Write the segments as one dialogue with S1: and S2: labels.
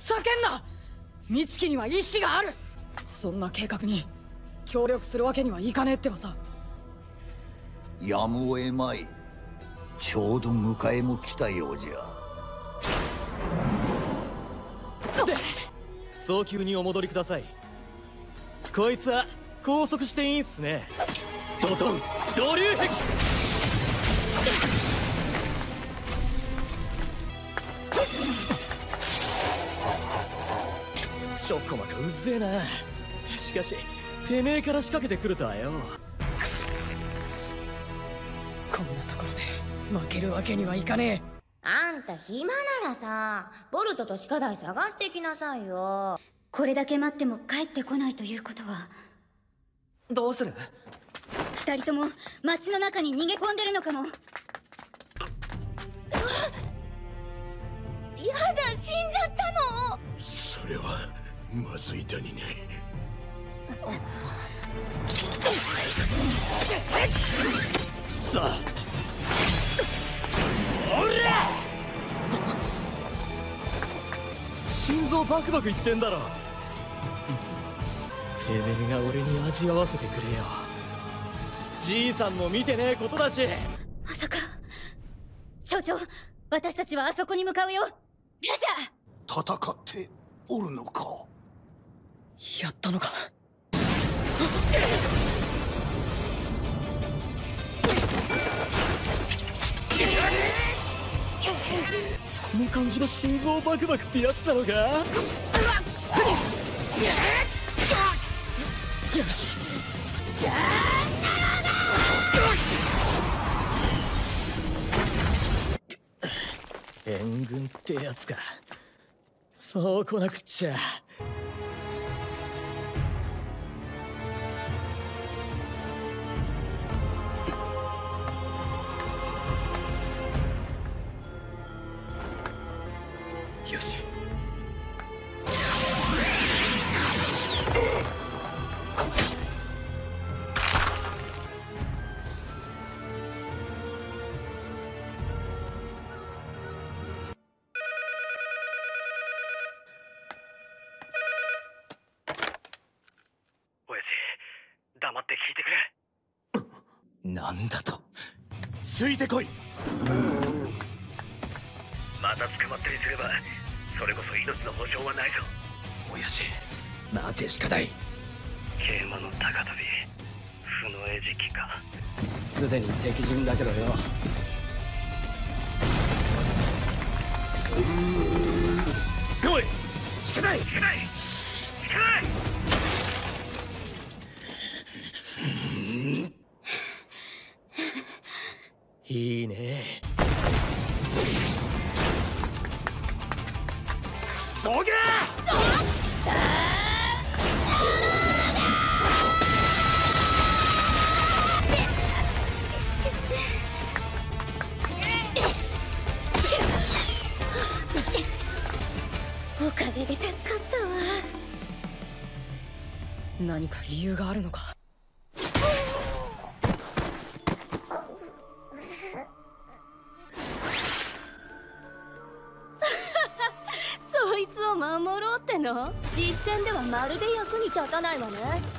S1: 叫んな。美月には意志がある。そんな計画に協力するわけにはいかねえってばさ。
S2: やむを得まい。ちょうど迎えも来たようじゃ。
S3: 早急にお戻りください。こいつは拘束していいんすね。ドトンド流壁。ちょこまかうぜえな。しかし、てめえから仕掛けてくるとはよ。
S1: こんなところで負けるわけにはいかねえ。
S4: あんた暇ならさ、ボルトとシカダイ探してきなさいよ。
S5: これだけ待っても帰ってこないということは、
S1: どうする？
S5: 二人とも街の中に逃げ込んでるのかも。やだ、死んじゃったの。
S6: それはまずいだにね。
S3: さあ、おら！心臓バクバクいってんだろ。てめえが俺に味わわせてくれよ。じいさんも見てねえことだし。
S5: まさか。所長、私たちはあそこに向かうよ。ラジャー。
S2: 戦っておるのか。
S1: やったのか。
S3: この感じの心臓バクバクってやつなのか。よし、援軍ってやつか。そう来なくっちゃ。よし。
S7: 親父、黙って聞いてくれ。
S6: なんだと。ついてこい。
S7: また捕まったりすれば、それこそ命の保証はないぞ。
S6: 親父、待てしかない。
S7: 桂馬の高飛び、負の餌食か。
S3: すでに敵陣だけどよ。
S6: おい、しかない。
S7: しかない。
S3: いいね。
S6: クソが！
S5: おかげで助かったわ。
S1: 何か理由があるのか。
S4: そいつを守ろうっての？実戦ではまるで役に立たないわね。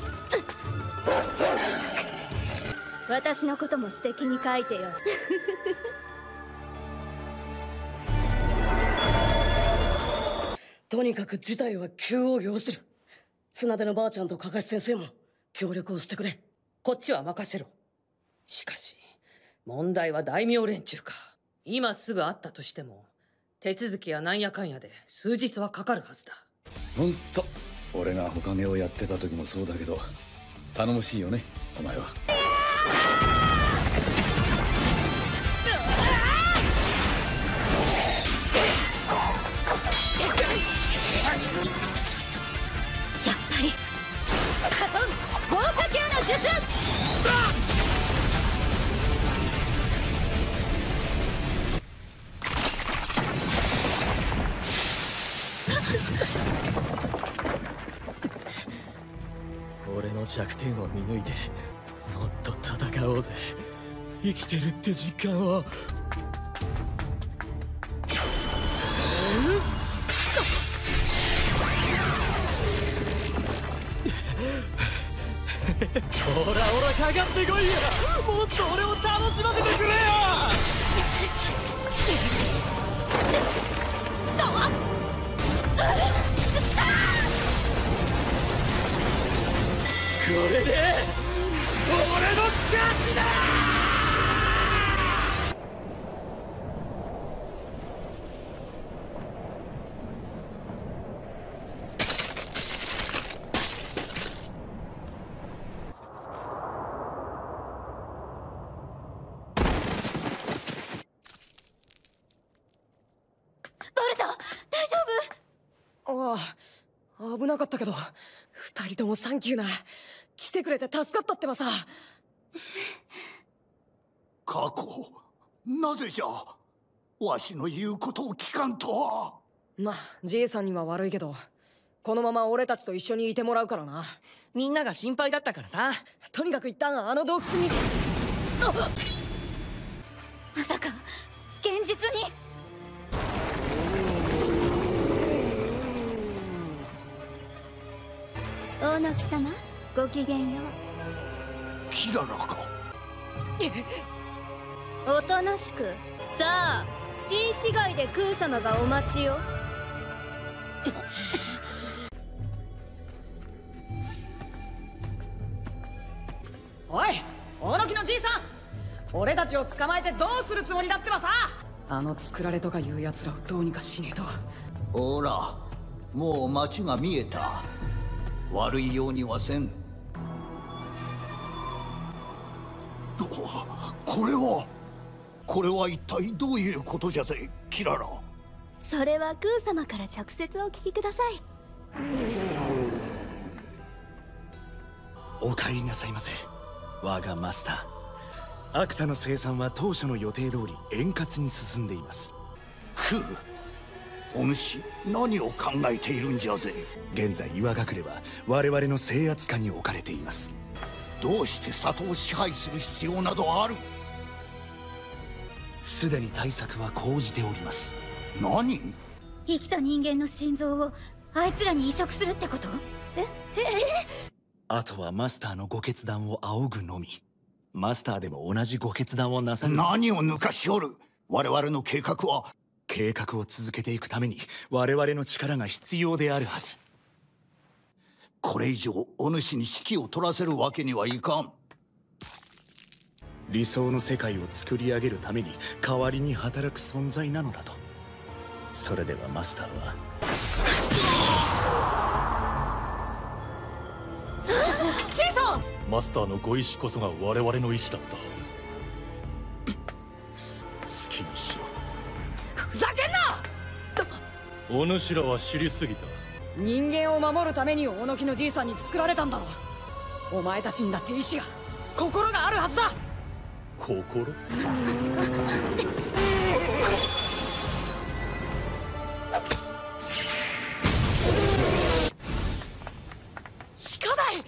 S4: 私のことも素敵に書いてよ。
S1: とにかく事態は急を要する。綱手のばあちゃんとかかし先生も協力をしてくれ。
S8: こっちは任せろ。しかし問題は大名連中か。今すぐ会ったとしても手続きやなんやかんやで数日はかかるはずだ。
S6: ほんと俺がほかげをやってた時もそうだけど、頼もしいよね、お前は。
S5: やっぱりカトン豪華球の術。
S3: 俺の弱点を見抜いてもっと戦おうぜ。生きてるって実感を。 ほらほらかかってこいよ。もっと俺を楽しませてくれよ。これで俺の勝ちだ。
S5: バルト、大丈夫？
S1: ああ、危なかったけど、二人ともサンキューな。来てくれて助かったってばさ。
S2: 過去、なぜじゃ。わしの言うことを聞かんとは。
S1: まあ、じいさんには悪いけど、このまま俺たちと一緒にいてもらうからな。
S3: みんなが心配だったからさ。
S1: とにかく一旦あの洞窟に。
S5: まさか現実に。
S4: 大野木様、ごきげんよう。
S2: キララか。
S4: おとなしく。さあ、新市街でクー様がお待ちよ。
S1: おい、大野木のじいさん、俺たちを捕まえてどうするつもりだってばさ。あの作られとかいうやつらをどうにかしねえと。
S2: ほら、もう街が見えた。悪いようにはせん。これは一体どういうことじゃぜ、キララ。
S4: それはクー様から直接お聞きください。
S9: お帰りなさいませ、我がマスター。アクタの生産は当初の予定通り円滑に進んでいます。
S2: クー、お主何を考えているんじゃぜ。
S9: 現在岩隠れは我々の制圧下に置かれています。
S2: どうして里を支配する必要などある。
S9: すでに対策は講じております。
S2: 何？
S5: 生きた人間の心臓をあいつらに移植するってこと？
S9: あとはマスターのご決断を仰ぐのみ。マスターでも同じご決断をなさる。
S2: 何を抜かしおる。我々の計画は。
S9: 計画を続けていくために我々の力が必要であるはず。
S2: これ以上お主に指揮を取らせるわけにはいかん。
S9: 理想の世界を作り上げるために代わりに働く存在なのだと。それではマスターは
S1: ジェイソン！
S10: マスターのご意志こそが我々の意志だったはず。
S9: 好きにしろ。
S1: ふざけんな！
S10: お主らは知りすぎた。
S1: 人間を守るために大野木のじいさんに作られたんだろう。お前たちにだって意志が、心があるはずだ。
S10: 心？
S1: 鹿だい！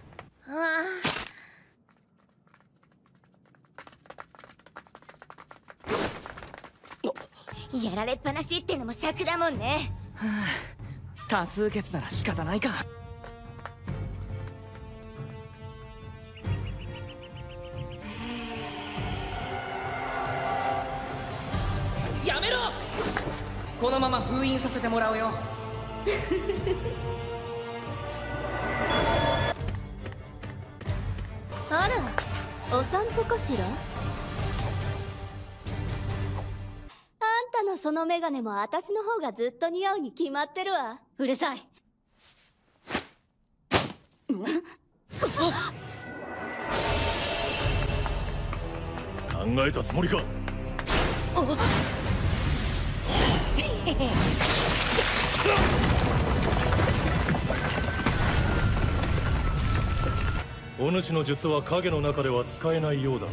S4: やられっぱなしってのも尺だもんね。
S3: 多数決なら仕方ないか。やめろ！このまま封印させてもらうよ。
S4: あら、お散歩かしら。あんたのそのメガネも私の方がずっと似合うに決まってるわ。
S5: うるさい。
S10: 考えたつもりか。お主の術は影の中では使えないようだな。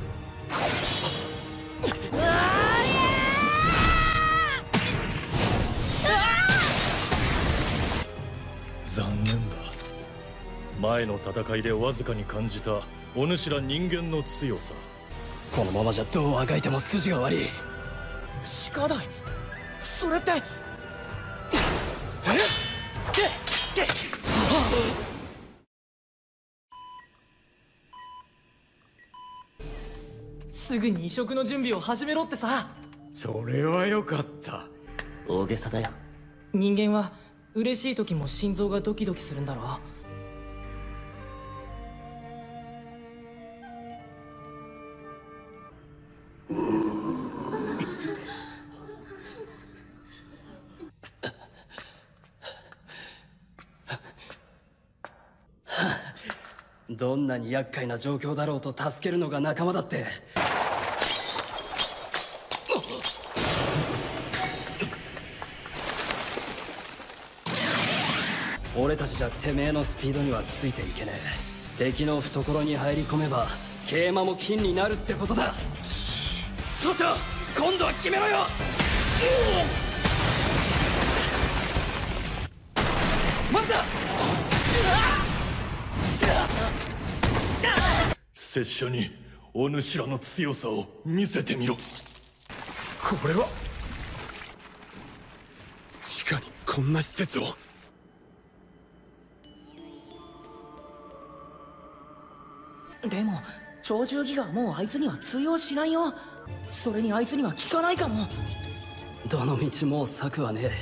S10: 残念だ。前の戦いでわずかに感じたお主ら人間の強さ。
S3: このままじゃどうあがいても筋が悪い。鹿だい、それって
S11: すぐに移植の準備を始めろってさ。
S3: それはよかった。
S12: 大げさだよ。
S11: 人間は嬉しい時も心臓がドキドキするんだろ。
S12: どんなに厄介な状況だろうと助けるのが仲間だって。俺たちじゃてめえのスピードにはついていけねえ。敵の懐に入り込めば桂馬も金になるってことだ。ちょっと今度は決めろよ。待った。
S10: 拙者にお主らの強さを見せてみろ。
S3: これは地下にこんな施設を。
S11: でも超重機がもうあいつには通用しないよ。それにあいつには効かないかも。
S12: どの道もう策はねえ。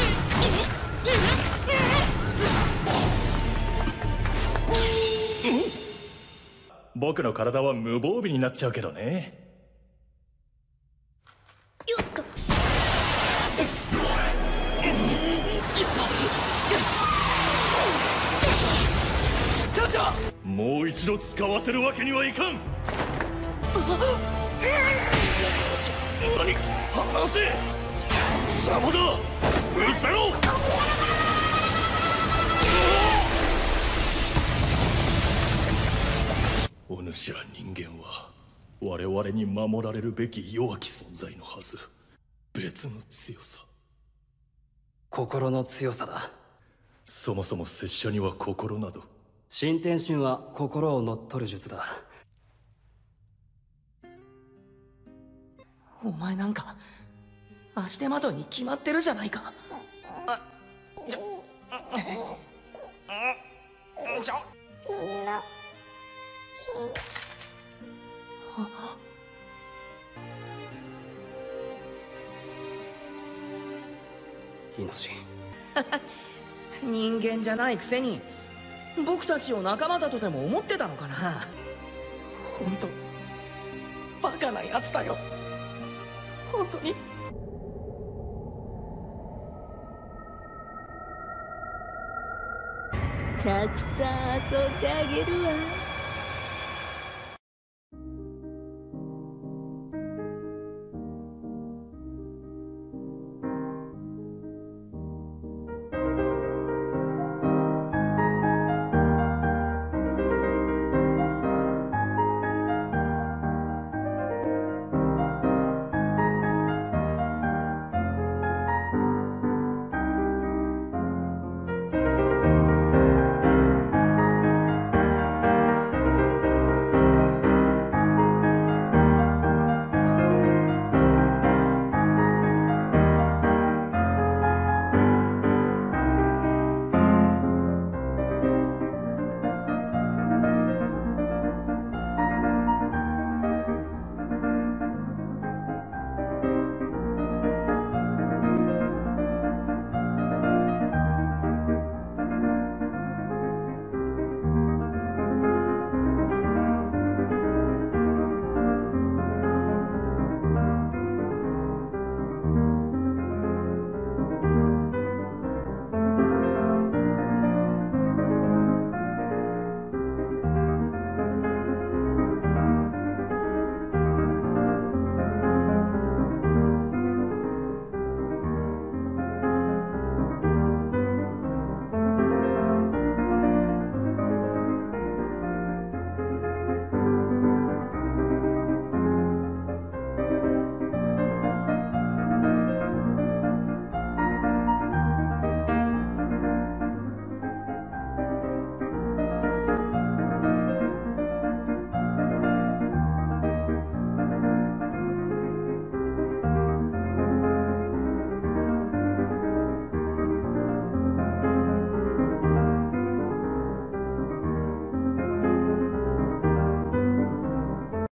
S10: 僕の体は無防備になっちゃうけどね。
S5: よっと。
S10: ちょっともう一度使わせるわけにはいかん。何、離せ。邪魔だ。うせろ。お主ら人間は我々に守られるべき弱き存在のはず。別の強さ、
S12: 心の強さだ。
S10: そもそも拙者には心など。
S12: 新天神は心を乗っ取る術だ。
S11: お前なんか足手まといに決まってるじゃないか。
S12: 命
S11: 人間じゃないくせに僕たちを仲間だとでも思ってたのかな。本当バカなやつだよ本当に。
S4: たくさん遊んであげるわ。